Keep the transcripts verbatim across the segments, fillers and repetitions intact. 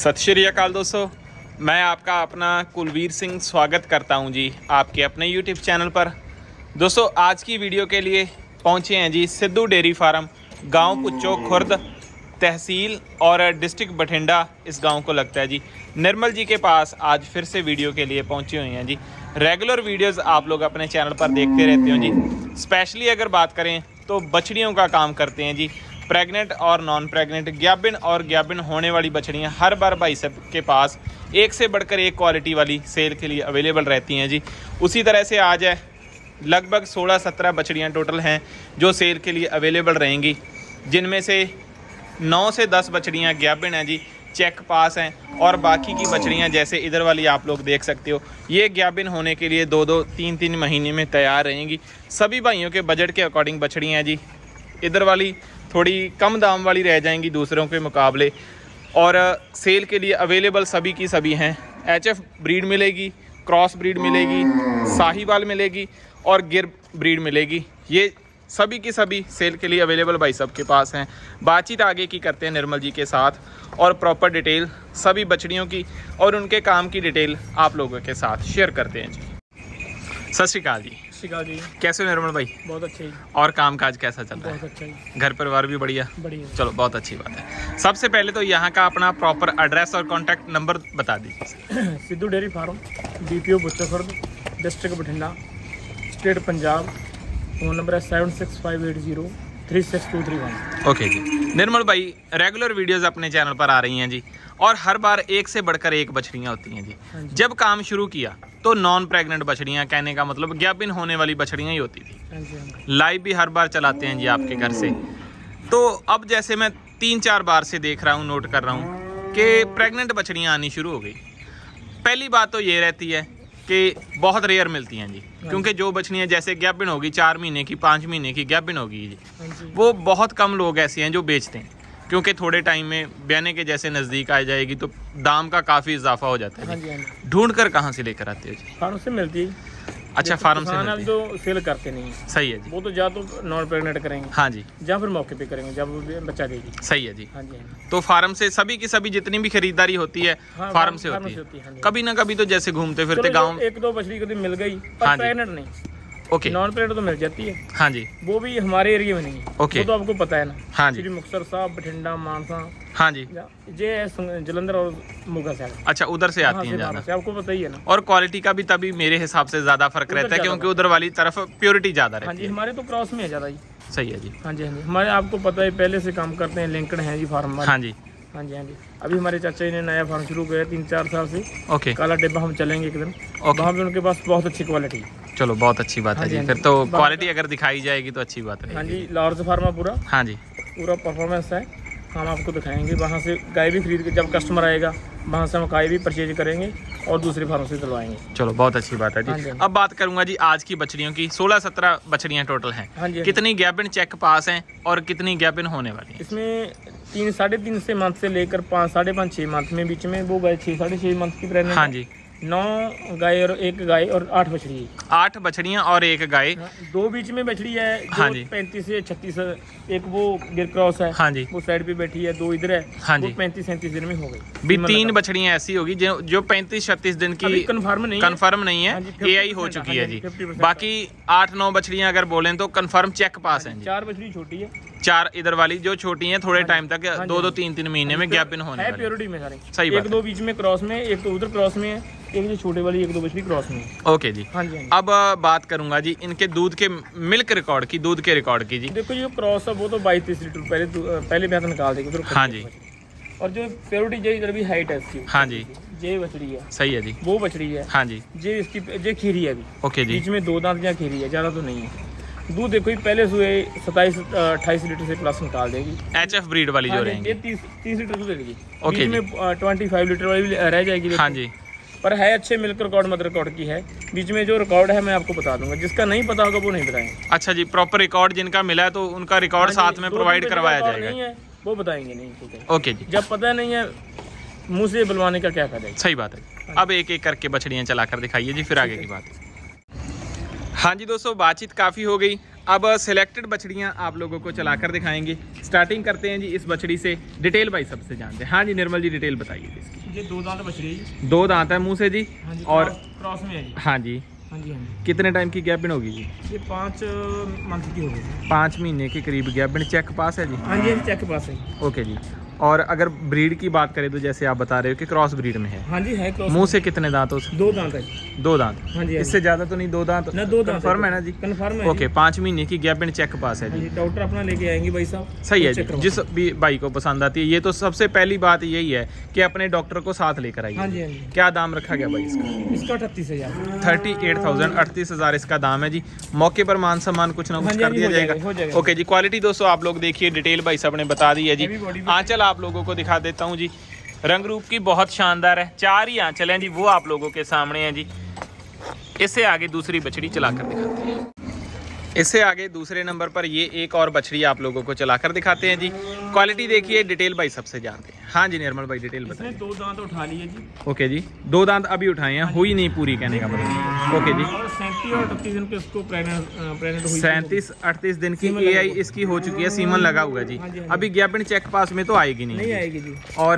सत श्री अकाल दोस्तों, मैं आपका अपना कुलवीर सिंह स्वागत करता हूं जी आपके अपने यूट्यूब चैनल पर। दोस्तों आज की वीडियो के लिए पहुंचे हैं जी सिद्धू डेयरी फार्म, गांव पुच्चो खुर्द, तहसील और डिस्ट्रिक्ट बठिंडा इस गांव को लगता है जी। निर्मल जी के पास आज फिर से वीडियो के लिए पहुंचे हुए हैं जी। रेगुलर वीडियोस आप लोग अपने चैनल पर देखते रहते हो जी। स्पेशली अगर बात करें तो बछड़ियों का काम करते हैं जी। प्रेग्नेंट और नॉन प्रेग्नेंट, ग्याबिन और ग्याबिन होने वाली बछड़ियाँ हर बार भाई साहब के पास एक से बढ़कर एक क्वालिटी वाली सेल के लिए अवेलेबल रहती हैं जी। उसी तरह से आज है लगभग सोलह सत्रह बछड़ियाँ टोटल हैं जो सेल के लिए अवेलेबल रहेंगी, जिनमें से नौ से दस बछड़ियाँ ग्याबिन हैं जी, चेक पास हैं। और बाकी की बछड़ियाँ जैसे इधर वाली आप लोग देख सकते हो, ये ग्याबिन होने के लिए दो दो तीन तीन महीने में तैयार रहेंगी। सभी भाइयों के बजट के अकॉर्डिंग बछड़ियाँ हैं जी। इधर वाली थोड़ी कम दाम वाली रह जाएंगी दूसरों के मुकाबले, और सेल के लिए अवेलेबल सभी की सभी हैं। एचएफ ब्रीड मिलेगी, क्रॉस ब्रीड मिलेगी, साहिवाल मिलेगी और गिर ब्रीड मिलेगी। ये सभी की सभी सेल के लिए अवेलेबल भाई सब के पास हैं। बातचीत आगे की करते हैं निर्मल जी के साथ और प्रॉपर डिटेल सभी बछड़ियों की और उनके काम की डिटेल आप लोगों के साथ शेयर करते हैं जी। सत श्री अकाल जी। सत श्री अकाल जी। कैसे हो निर्मल भाई? बहुत अच्छे। और काम काज कैसा चल रहा है? बहुत अच्छा जी। घर परिवार भी बढ़िया? बढ़िया। चलो बहुत अच्छी बात है। सबसे पहले तो यहाँ का अपना प्रॉपर एड्रेस और कॉन्टैक्ट नंबर बता दीजिए। Sidhu dairy farm, DPO Bhucho Khurd, district Bathinda, state Punjab. Phone number है seven six five eight zero three six two three one. Okay जी। निर्मल भाई रेगुलर वीडियोस अपने चैनल पर आ रही हैं जी, और हर बार एक से बढ़कर एक बछड़ियाँ होती हैं जी। जी। जब काम शुरू किया तो नॉन प्रेग्नेंट बछड़ियाँ, कहने का मतलब ग्याबिन होने वाली बछड़ियाँ ही होती थी। हाँ जी, हाँ जी। लाइव भी हर बार चलाते हैं जी आपके घर से। तो अब जैसे मैं तीन चार बार से देख रहा हूँ, नोट कर रहा हूँ कि प्रेग्नेंट बछड़ियाँ आनी शुरू हो गई। पहली बात तो ये रहती है कि बहुत रेयर मिलती हैं जी, क्योंकि जो बछड़ियाँ जैसे ग्याबिन होगी चार महीने की, पाँच महीने की ग्याबिन होगी जी, वो बहुत कम लोग ऐसे हैं जो बेचते हैं, क्योंकि थोड़े टाइम में ब्याने के जैसे नज़दीक आ जाएगी तो दाम का काफ़ी इजाफा हो जाता है। ढूंढ कर कहाँ से लेकर आते हो जी? फार्म से मिलती है। अच्छा, फार्म से मिलती है। जो सेल करते नहीं है। सही है जी। वो तो या तो नॉन प्रेग्नेंट करेंगे, हाँ जी, या फिर मौके पे करेंगे जब वो बच्चा देगी। सही है जी। हाँ जी, हाँ। तो फार्म से सभी की सभी जितनी भी खरीदारी होती है हाँ, फार्म से होती है। कभी ना कभी तो जैसे घूमते फिरते गाँव एक दो बछड़ी कभी मिल गई, पर प्रेग्नेंट नहीं। ओके। नॉन प्रेग्नेंट तो मिल जाती है। हाँ जी। वो भी हमारे एरिया में नहीं है। ओके। वो तो आपको पता है ना। हाँ जी। श्री मुक्तसर साहब, बठिंडा, मानसा। हाँ जी। ये जलंधर और मुगा साहब। अच्छा, उधर से आती हैं ज़्यादा। आपको पता ही है ना। और क्वालिटी का भी तभी मेरे हिसाब से ज़्यादा फर्क रहता है, क्योंकि उधर वाली तरफ प्योरिटी ज़्यादा रहती है। हाँ जी, हमारे तो क्रॉस में है ज़्यादा जी। सही है जी। हाँ जी, हाँ जी। हमारे आपको पता है पहले से काम करते हैं, लिंक्ड हैं जी फार्म। हाँ जी, हाँ जी, हाँ जी। अभी हमारे चाचा जी ने नया फार्म शुरू किया तीन चार साल से। ओके। काला डिब्बा हम चलेंगे एक दिन, वहाँ पे उनके पास बहुत अच्छी क्वालिटी है। चलो बहुत अच्छी बात है जी। फिर तो क्वालिटी अगर दिखाई जाएगी तो अच्छी बात है। हाँ जी, लाहौर फार्मा पूरा। हाँ जी, पूरा परफॉर्मेंस है। हम आपको दिखाएंगे, वहाँ से गाय भी खरीद के जब कस्टमर आएगा वहाँ से हम गाय भी परचेज करेंगे और दूसरे फार्म से दिलवाएंगे। चलो बहुत अच्छी बात है जी। अब बात करूंगा जी आज की बछड़ियों की। सोलह सत्रह बछड़ियाँ टोटल हैं। हाँ जी। कितनी ग्याबिन चेक पास हैं और कितनी ग्याबिन होने वाली हैं? इसमें तीन साढ़े तीन से मंथ से लेकर पाँच साढ़े पाँच छः मंथ में बीच में वो गाय छः साढ़े छः मंथ की प्रेगनेंट। हाँ जी। नौ गाय और एक गाय और आठ बछड़ी। आठ बछड़ियाँ और एक गाय। हाँ, दो बीच में बछड़ी है जो हाँ जी। पैंतीस से छत्तीस, एक वो गिर क्रॉस है। हाँ जी। वो साइड पे बैठी है, दो इधर है। हाँ जी। पैंतीस सैंतीस दिन में हो गई। भी तीन बछड़ियाँ ऐसी होगी जो जो पैंतीस छत्तीस दिन की कंफर्म नहीं कंफर्म नहीं है, ए आई हो चुकी है जी। बाकी आठ नौ बछड़ियाँ अगर बोलें तो कंफर्म चेक पास हैं। चार बछड़ी छोटी है, चार इधर वाली जो छोटी हैं थोड़े टाइम तक दो दो तीन तीन महीने में ग्याबिन होने है प्योरिटी में सारे। सही बात। एक दो बीच में क्रॉस में, एक तो उधर क्रॉस में है, एक जो छोटे वाली एक दो बछड़ी क्रॉस में। ओके जी। हाँ जी। अब बात करूंगा जी इनके दूध के मिल्क रिकॉर्ड की, दूध के रिकॉर्ड की जी। देखो जो क्रॉस है वो तो बाईस तीस लीटर पहले पहले ब्याह निकाल देगी उधर। हाँ जी। और जो प्योरिटी जो इधर भी हाइट है इसकी। हाँ जी। ये बछड़ी है। सही है जी। वो बछड़ी है। हाँ जी। ये इसकी ये खीरी है अभी। ओके जी। बीच में दो दांत या खीरी है, ज्यादा तो नहीं है। दूध देखो पहले सुबह सत्ताईस अट्ठाईस लीटर से प्लस निकाल देगी। एच एफ ब्रीड वाली जो रहेगी ये तीस तीस लीटर दूध देगी। ओके में ट्वेंटी फाइव लीटर वाली रह जाएगी। हाँ जी। पर है अच्छे मिल्क रिकॉर्ड, मदर रिकॉर्ड की है। बीच में जो रिकॉर्ड है मैं आपको बता दूंगा, जिसका नहीं पता होगा वो नहीं बताएंगे। अच्छा जी, प्रॉपर रिकॉर्ड जिनका मिला है तो उनका रिकॉर्ड साथ में प्रोवाइड करवाया जाएगा। नहीं है वो बताएंगे नहीं। ओके जी। जब पता नहीं है मुँह से बुलवाने का क्या फायदा है। सही बात है। अब एक एक करके बछड़ियाँ चला कर दिखाइए जी, फिर आगे की बात। हाँ जी दोस्तों, बातचीत काफ़ी हो गई। अब सिलेक्टेड बछड़ियाँ आप लोगों को चलाकर दिखाएंगे। स्टार्टिंग करते हैं जी इस बछड़ी से। डिटेल भाई सबसे जानते हैं। हाँ जी निर्मल जी डिटेल बताइए इसकी। ये दो दांत बछड़ी है, दो दांत है मुंह से जी। हाँ जी, और क्रॉस में है जी। हाँ जी हाँ जी हाँ जी। कितने टाइम की गैपिन होगी जी? ये पाँच मंथ की होगी। पाँच महीने के करीब गैपिन। चेक पास है जी? हाँ जी चेक पास है। ओके जी। और अगर ब्रीड की बात करें तो जैसे आप बता रहे हो कि क्रॉस ब्रीड में है। हाँ जी है क्रॉस। मुंह से कितने दांत हो? दो दांत है। दो दांत। हाँ जी। इससे ज्यादा तो नहीं? दो दांत ना दो दांत। कंफर्म है ना जी? कंफर्म है। ओके पाँच महीने की गैप एंड चेक पास है जी। डॉक्टर अपना लेके आएंगे भाई साहब। सही है जी। जिस भी भाई को पसंद आती है। ये तो सबसे पहली बात यही है कि अपने डॉक्टर को साथ लेकर आइए। हाँ जी हाँ जी। क्या दाम रखा गया भाई इसका? इसका अड़तीस हजार थर्टी एट थाउजेंड अड़तीस हजार इसका दाम है जी। मौके पर मान सम्मान कुछ ना कुछ कर दिया जाएगा। ओके जी। क्वालिटी दोस्तों आप लोग देखिए, डिटेल भाई साहब ने बता दी है जी। आंचल आप लोगों को दिखा देता हूँ जी। रंग रूप की बहुत शानदार है। चार ही आंचल हैं जी, वो आप लोगों के सामने हैं जी। इससे आगे दूसरी बछड़ी चलाकर दिखाते हैं। इससे आगे दूसरे नंबर पर ये एक और बछड़ी आप लोगों को चलाकर दिखाते हैं जी। क्वालिटी देखिए, डिटेल भाई सबसे जानते हैं। हाँ जी निर्मल भाई डिटेल बताइए। दो दांत उठा लिए जी। ओके जी। दो दांत अभी उठाए हैं, हुई नहीं पूरी कहने का मतलब। ओके जी। और सैंतीस और अड़तीस दिन पे इसको प्रेग्नेंट प्रेग्नेंट हुई। सैंतीस अड़तीस दिन की ए आई इसकी हो चुकी है। सीमन लगा हुआ है जी। अभी गैपिन चेक पास में तो आएगी नहीं। नहीं आएगी जी। और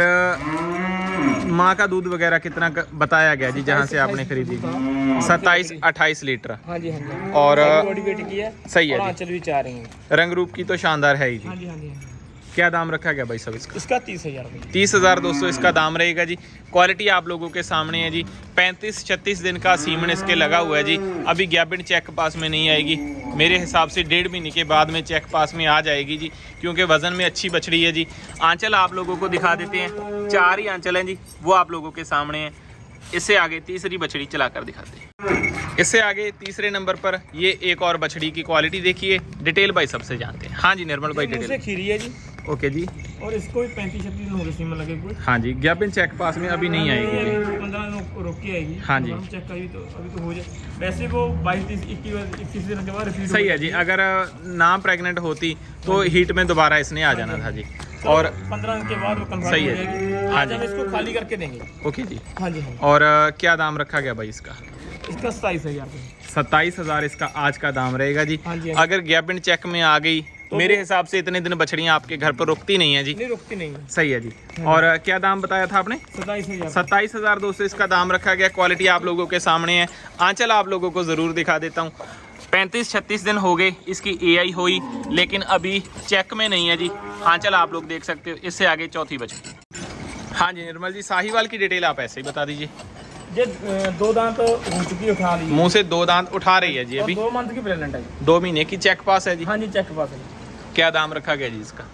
माँ का दूध वगैरह कितना बताया गया जी जहाँ से आपने खरीदी? सत्ताईस अट्ठाईस लीटर। हाँ जी हाँ जी। और बॉडी वेट की है। सही है आंचल भी चाह रही हैं। रंग रूप की तो शानदार है ही जी। हाँ जी हाँ जी। क्या दाम रखा गया भाई साहब इसका? इसका तीस हजार तीस हजार दोस्तों इसका दाम रहेगा जी। क्वालिटी आप लोगों के सामने है जी। पैंतीस छत्तीस दिन का सीमन इसके लगा हुआ है जी। अभी गैपिन चेक पास में नहीं आएगी, मेरे हिसाब से डेढ़ महीने के बाद में चेक पास में आ जाएगी जी, क्योंकि वजन में अच्छी बछड़ी है जी। आंचल आप लोगों को दिखा देते हैं। चार ही आंचल हैं जी, वो आप लोगों के सामने है। इससे आगे तीसरी बछड़ी चलाकर दिखाते हैं। इससे आगे तीसरे नंबर पर ये एक और बछड़ी की क्वालिटी देखिए, डिटेल भाई सबसे जानते हैं। हाँ जी निर्मल भाई डिटेल। खीरी है जी। ओके जी। और इसको भी पैंतीस छत्तीस दिन हो गए सीमन लगे हुए। हाँ जी। गैपिन चेक पास में अभी नहीं आएगी जी। पंद्रह दिन रोक के आएगी। हाँ जी। चेक अभी तो अभी तो हो जाए। वैसे वो बाईस तीस इक्कीस इक्कीस दिन के बाद रिपीट। सही है जी। अगर ना प्रेग्नेंट होती तो हीट में दोबारा इसने आ जाना था जी। और पंद्रह दिन के बाद वो कंफर्म सही हो है। जाएगी। हाँ जी। हम इसको खाली करके देंगे। ओके जी। हाँ जी हाँ। और क्या दाम रखा गया भाई इसका? इसका सताईस हजार सत्ताईस हजार इसका आज का दाम रहेगा जी। हाँ जी। अगर गैपिन चेक में आ गई तो मेरे हिसाब से इतने दिन बछड़ियाँ आपके घर पर रुकती नहीं है जी। नहीं रुकती नहीं है। सही है जी। और क्या दाम बताया था आपने? सत्ताईस हजार सत्ताईस हजार दोस्तों इसका दाम रखा गया। क्वालिटी आप लोगों के सामने है। आंचल आप लोगों को जरूर दिखा देता हूँ। पैंतीस छत्तीस दिन हो गए इसकी ए आई हुई, लेकिन अभी चेक में नहीं है जी। आंचल आप लोग देख सकते हो। इससे आगे चौथी बछड़ी। हाँ जी निर्मल जी साहिवाल की डिटेल आप ऐसे ही बता दीजिए। ये दो दांत हो चुकी उठा ली। मुंह से दो दांत उठा रही है जी। अभी दो मंथ की प्रेग्नेंट है। दो महीने की चेक पास है जी। हाँ जी चेक पास है। क्या दाम रखा गया जी इसका?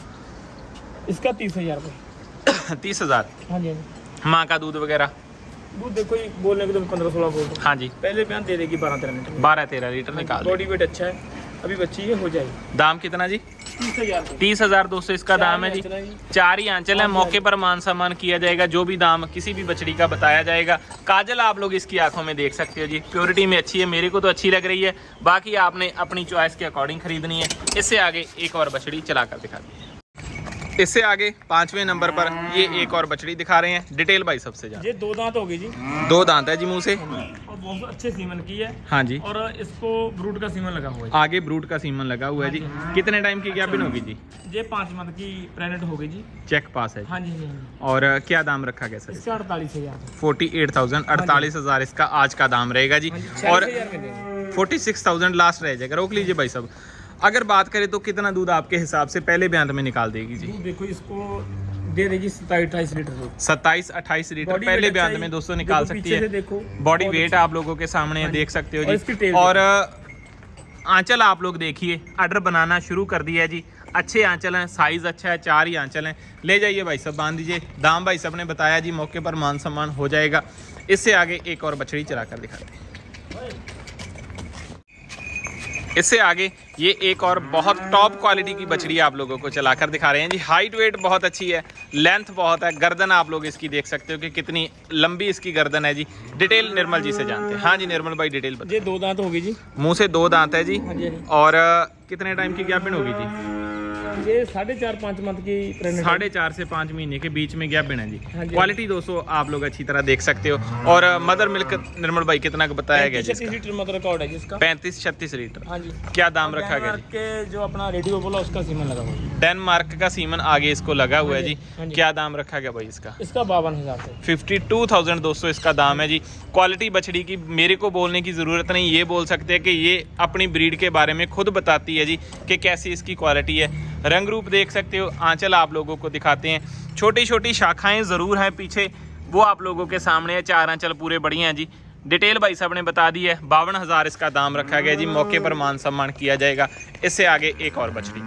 इसका तीस हजार रुपये। तीस हजार। हाँ जी। माँ का दूध वगैरह? दूध देखो बोलने के तो पंद्रह सोलह बोल। हाँ जी। पहले बयान दे देगी बारह तेरह लीटर। बारह तेरह लीटर निकाल। बॉडी वेट अच्छा है, अभी बच्ची है हो जाएगी। दाम कितना जी? तीस हजार तीस हजार दोस्तों इसका दाम है जी। चार ही आंचल है। मौके पर मान सम्मान किया जाएगा। जो भी दाम किसी भी बछड़ी का बताया जाएगा। काजल आप लोग इसकी आंखों में देख सकते हो जी। प्योरिटी में अच्छी है, मेरे को तो अच्छी लग रही है। बाकी आपने अपनी चॉइस के अकॉर्डिंग खरीदनी है। इससे आगे एक और बछड़ी चलाकर दिखा दी है। इससे आगे पांचवें नंबर पर ये एक और बछड़ी दिखा रहे हैं। डिटेल भाई सबसे ज्यादा। ये दो दांत होगी जी। दो दांत है जी मुंह से। और बहुत अच्छे सीमन की है। हाँ जी। और इसको ब्रूड का सीमन लगा हुआ है। आगे ब्रूड का सीमन लगा हुआ है जी। कितने टाइम की गैपिन होगी जी? ये पाँच मंथ की प्रेग्नेंट होगी जी। चेक पास है। हाँ जी। और क्या दाम रखा गया सर? इसका अड़तालीस हजार फोर्टी एट थाउजेंड अड़तालीस हजार इसका आज का दाम रहेगा जी। और फोर्टी सिक्स थाउजेंड लास्ट रह जाएगा। रोक लीजिए भाई साहब। अगर बात करें तो कितना दूध आपके हिसाब से पहले ब्यांत में निकाल देगी जी? देखो इसको दे देगी सत्ताईस अट्ठाईस लीटर। सत्ताईस अट्ठाईस लीटर पहले ब्यांत में दोस्तों निकाल सकती है। देखो बॉडी वेट आप लोगों के सामने है, देख सकते हो जी। और आंचल आप लोग देखिए, आर्डर बनाना शुरू कर दिया है जी। अच्छे आंचल हैं, साइज अच्छा है। चार ही आंचल हैं। ले जाइए भाई साहब, बांध दीजिए। दाम भाई साहब ने बताया जी, मौके पर मान सम्मान हो जाएगा। इससे आगे एक और बछड़ी चलाकर दिखाते हैं। इससे आगे ये एक और बहुत टॉप क्वालिटी की बछड़ी आप लोगों को चलाकर दिखा रहे हैं जी। हाइट वेट बहुत अच्छी है, लेंथ बहुत है। गर्दन आप लोग इसकी देख सकते हो कि कितनी लंबी इसकी गर्दन है जी। डिटेल निर्मल जी से जानते हैं। हाँ जी निर्मल भाई डिटेल बताइए। ये दो दांत होगी जी। मुंह से दो दांत है जी। हाँ जी। और कितने टाइम की गैपिन होगी जी? ये साढ़े चार पाँच मंथ की प्रेगनेंट, साढ़े चार से पाँच महीने के बीच में गैप बिना जी। क्वालिटी दोस्तों आप लोग अच्छी तरह देख सकते हो। और मदर मिल्क निर्मल भाई कितना का बताया गया जी? छत्तीस लीटर मदर रिकॉर्ड है जिसका, पैंतीस छत्तीस लीटर। हाँ जी। क्या दाम रखा गया जी? के जो अपना रेडियो बोला उसका सीमन लगा हुआ है, डेनमार्क का सीमन आगे इसको लगा हुआ है जी। क्या दाम रखा गया भाई इसका? इसका बावन हजार से फिफ्टी टू थाउजेंड दोस्तों इसका दाम है जी। क्वालिटी बछड़ी की मेरे को बोलने की ज़रूरत नहीं, ये बोल सकते हैं कि ये अपनी ब्रीड के बारे में खुद बताती है जी कि कैसी इसकी क्वालिटी है। रंग रूप देख सकते हो, आंचल आप लोगों को दिखाते हैं, छोटी छोटी शाखाएं ज़रूर हैं पीछे, वो आप लोगों के सामने है। चार आंचल पूरे बढ़िया हैं जी। डिटेल भाई साहब ने बता दी है। बावन हज़ार इसका दाम रखा गया जी। मौके पर मान सम्मान किया जाएगा। इससे आगे एक और बछड़ी,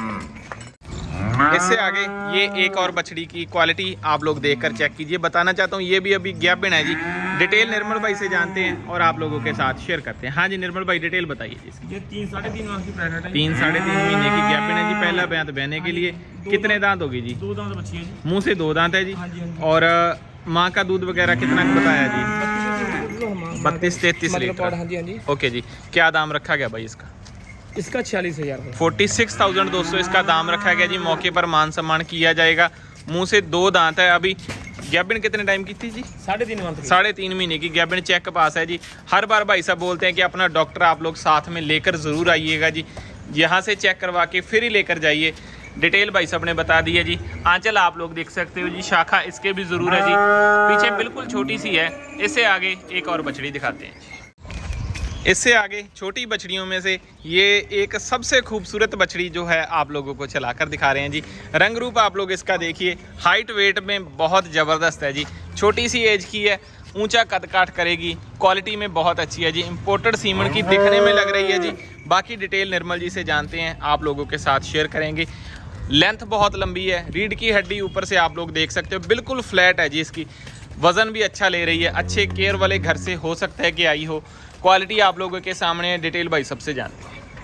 इससे आगे ये एक और बछड़ी की क्वालिटी आप लोग देखकर चेक कीजिए। बताना चाहता हूँ ये भी अभी गैप बिना है जी। डिटेल निर्मल भाई से जानते हैं और आप लोगों के साथ शेयर करते हैं। हाँ जी निर्मल भाई डिटेल बताइए जी। ये तीन साढ़े तीन माह की प्रेगनेंट है, तीन साढ़े तीन महीने की गैप बिना जी। पहला ब्यात बहने के लिए कितने दांत होगी जी? दो दांत बची है जी। मुँह से दो दांत है जी। और माँ का दूध वगैरह कितना बताया जी? बत्तीस तैतीस लीटर। ओके जी। क्या दाम रखा गया भाई इसका? इसका छियालीस हजार फोर्टी सिक्स थाउजेंड दोस्तों इसका दाम रखा गया जी। मौके पर मान सम्मान किया जाएगा। मुंह से दो दांत है। अभी गैबिन कितने टाइम की थी जी? साढ़े तीन मंथ साढ़े तीन महीने की गैबिन चेक पास है जी। हर बार भाई साहब बोलते हैं कि अपना डॉक्टर आप लोग साथ में लेकर ज़रूर आइएगा जी, यहाँ से चेक करवा के फिर ही लेकर जाइए। डिटेल भाई साहब ने बता दी है जी। आंचल आप लोग देख सकते हो जी, शाखा इसके भी ज़रूर है जी। पीछे बिल्कुल छोटी सी है। इससे आगे एक और बछड़ी दिखाते हैं। इससे आगे छोटी बछड़ियों में से ये एक सबसे खूबसूरत बछड़ी जो है आप लोगों को चलाकर दिखा रहे हैं जी। रंग रूप आप लोग इसका देखिए, हाइट वेट में बहुत ज़बरदस्त है जी। छोटी सी एज की है, ऊंचा कद काट करेगी, क्वालिटी में बहुत अच्छी है जी। इम्पोर्टेड सीमन की दिखने में लग रही है जी। बाकी डिटेल निर्मल जी से जानते हैं, आप लोगों के साथ शेयर करेंगे। लेंथ बहुत लंबी है, रीढ़ की हड्डी ऊपर से आप लोग देख सकते हो बिल्कुल फ्लैट है जी। इसकी वज़न भी अच्छा ले रही है। अच्छे केयर वाले घर से हो सकता है कि आई हो। क्वालिटी आप लोगों के सामने है। डिटेल भाई सबसे जानते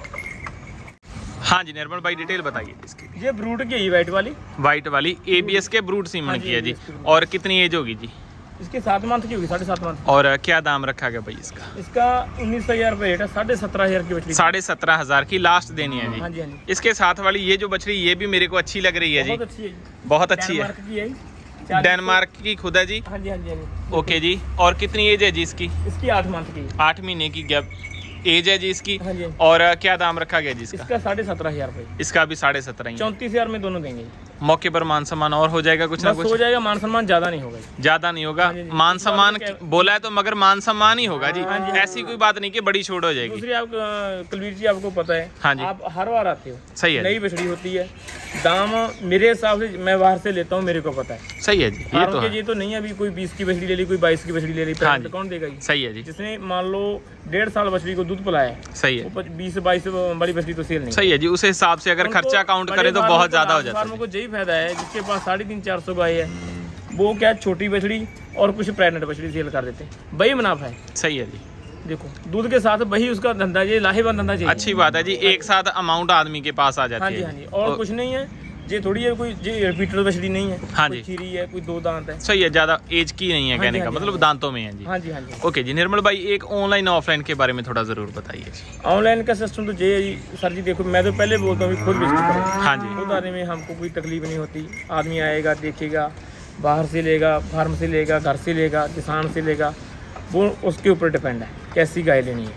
हैं। हाँ जी निर्मल भाई डिटेल बताइए इसकी। ये ब्रूड की है, वाइट वाली वाइट वाली एबीएस के ब्रूड सीमन की है जी। और कितनी एज होगी जी? इसके सात मंथ की होगी, साढ़े सात मंथ। और क्या दाम रखा गया भाई इसका? इसका उन्नीस हजार रुपये रेट है। साढ़े सत्रह हजार की बछड़ी, साढ़े सत्रह हजार की लास्ट देनी है जी। हाँ जी, हाँ जी। इसके साथ वाली ये जो बछड़ी ये भी मेरे को अच्छी लग रही है जी। बहुत अच्छी है, बहुत अच्छी है। डेनमार्क की खुद है जी। हाँ जी, हाँ जी, हाँ जी। ओके जी। और कितनी एज है जी इसकी? इसकी आठ मंथ की, आठ महीने की गैप एज है जी इसकी। हाँ जी। और क्या दाम रखा गया जी इसका? इसका साढ़े सत्रह हजार रुपये। इसका भी साढ़े सत्रह। चौंतीस हजार में दोनों देंगे। मौके पर मान सम्मान और हो जाएगा कुछ ना कुछ हो जाएगा। मान सम्मान ज्यादा नहीं होगा, ज्यादा नहीं होगा। मान सम्मान बोला है तो मगर मान सम्मान ही होगा जी। ऐसी कोई बात नहीं कि बड़ी छोड़ हो जाएगी। दूसरी आप कुलवीर जी आपको पता है, हाँ जी, आप हर बार आते हो, सही है, नई बछड़ी होती है। दाम मेरे हिसाब से मैं बाहर से लेता हूँ, मेरे को पता है। सही है जी। ये तो ये तो नहीं है अभी कोई बीस की बछड़ी ले ली, कोई बाईस की बछड़ी ले ली, कौन देगा? सही है जी। जिसने मान लो डेढ़ साल बछड़ी को दूध पिलाया है, सही है, बीस बाईस बड़ी बछड़ी तो सेल नहीं। सही है जी। उस हिसाब से अगर खर्चा काउंट करें तो बहुत ज्यादा हो जाता है। फार्मों को यही फायदा है जिसके पास साढ़े तीन चार सौ गाय है, वो क्या छोटी बछड़ी और कुछ प्रेग्नेंट बछड़ी सेल कर देते हैं, वही मुनाफा है। सही है जी। देखो दूध के साथ वही उसका धंधा, ये लाहेबंद धंधा चाहिए। अच्छी बात है जी, एक साथ अमाउंट आदमी के पास आ जाती है। हाँ जी, हाँ जी। और कुछ नहीं है, ये थोड़ी है कोई ये रिपीटर बछड़ी नहीं है। हाँ जी, खीरी है, कोई दो दांत है। सही है, ज्यादा एज की नहीं है। कहने का मतलब दांतों में है जी। हाँ जी, हाँ जी। ओके जी निर्मल भाई, एक ऑनलाइन ऑफलाइन के बारे में थोड़ा जरूर बताइए। ऑनलाइन का सिस्टम तो ये सर जी देखो, मैं तो पहले बोलता हूँ खुद विजिट करो। हाँ जी, खुद आने में हमको कोई तकलीफ नहीं होती। आदमी आएगा, देखेगा, बाहर से लेगा, फार्म से लेगा, घर से लेगा, किसान से लेगा, वो उसके ऊपर डिपेंड है कैसी गाय लेनी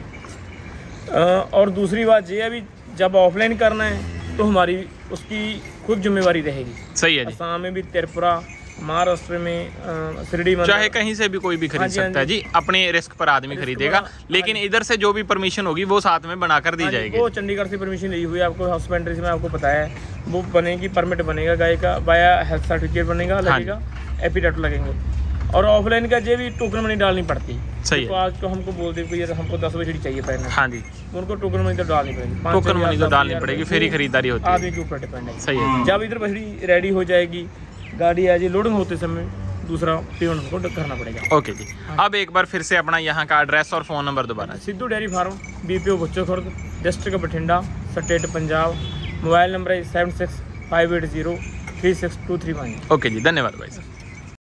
है। और दूसरी बात ये अभी जब ऑफलाइन करना है तो हमारी उसकी खुद जिम्मेवारी रहेगी। सही है जी। असम में भी, त्रिपुरा, महाराष्ट्र में, शिरडी में, चाहे कहीं से भी कोई भी खरीद सकता है जी। अपने रिस्क पर आदमी खरीदेगा, लेकिन इधर से जो भी परमिशन होगी वो साथ में बनाकर दी जाएगी। वो चंडीगढ़ से परमिशन ली हुई है, आपको हस्बेंड्री से मैं आपको पता है, वो बनेगी, परमिट बनेगा गाय का, बाया हेल्थ सर्टिफिकेट बनेगा, लगेगा, एपिडेट लगेंगे। और ऑफलाइन का जो भी टोकन मनी डालनी पड़ती है। सही है। तो आज तो हमको बोल दे कोई हमको दस बछड़ी चाहिए पहले, हाँ जी, उनको टोकन मनी तो डालनी पड़ेगी, टोकन मनी तो डालनी पड़ेगी, फिर ही खरीदारी होती है। आदमी के ऊपर डिपेंड है। सही है। जब इधर बछड़ी रेडी हो जाएगी, गाड़ी आ जाए, लोडिंग होते समय दूसरा पेमेंट को करना पड़ेगा। ओके जी। अब एक बार फिर से अपना यहाँ का एड्रेस और फोन नंबर दोबारा। Sidhu dairy farm, BPO Bhucho Khurd, district Bathinda, state Punjab. Mobile number है seven six five eight zero three six two three one. Okay जी, धन्यवाद भाई साहब।